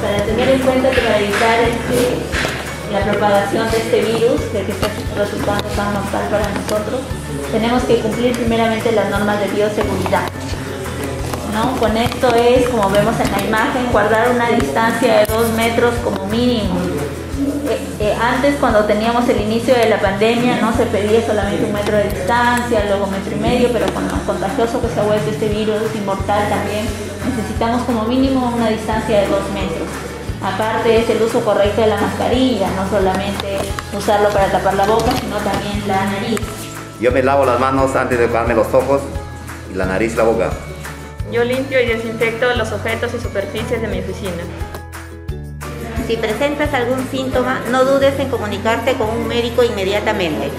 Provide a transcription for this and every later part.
para tener en cuenta que para evitar la propagación de este virus, que está resultando tan mortal para nosotros, tenemos que cumplir primeramente las normas de bioseguridad, ¿no? Con esto es, como vemos en la imagen, guardar una distancia de 2 metros como mínimo. Antes, cuando teníamos el inicio de la pandemia, no se pedía solamente 1 metro de distancia, luego 1,5 metros, pero con lo contagioso que se ha vuelto este virus y mortal también, necesitamos como mínimo una distancia de 2 metros. Aparte es el uso correcto de la mascarilla, no solamente usarlo para tapar la boca, sino también la nariz. Yo me lavo las manos antes de tocarme los ojos y la nariz y la boca. Yo limpio y desinfecto los objetos y superficies de mi oficina. Si presentas algún síntoma, no dudes en comunicarte con un médico inmediatamente.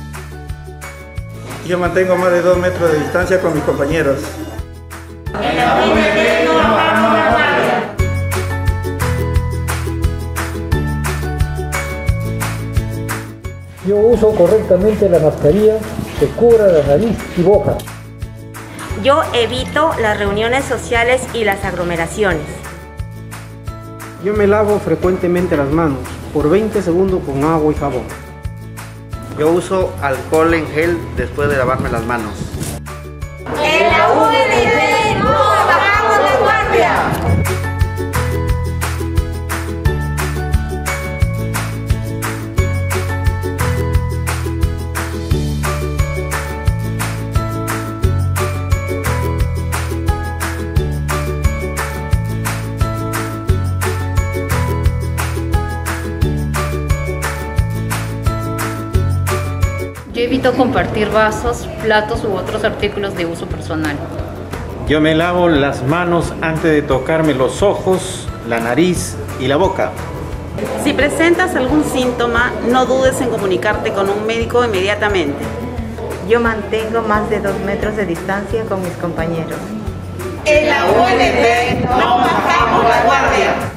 Yo mantengo más de 2 metros de distancia con mis compañeros. En la UNT no bajamos la guardia. Yo uso correctamente la mascarilla que cubra la nariz y boca. Yo evito las reuniones sociales y las aglomeraciones. Yo me lavo frecuentemente las manos, por 20 segundos con agua y jabón. Yo uso alcohol en gel después de lavarme las manos. En la UNT no bajamos la guardia. Yo evito compartir vasos, platos u otros artículos de uso personal. Yo me lavo las manos antes de tocarme los ojos, la nariz y la boca. Si presentas algún síntoma, no dudes en comunicarte con un médico inmediatamente. Yo mantengo más de 2 metros de distancia con mis compañeros. En la UNT no bajamos la guardia.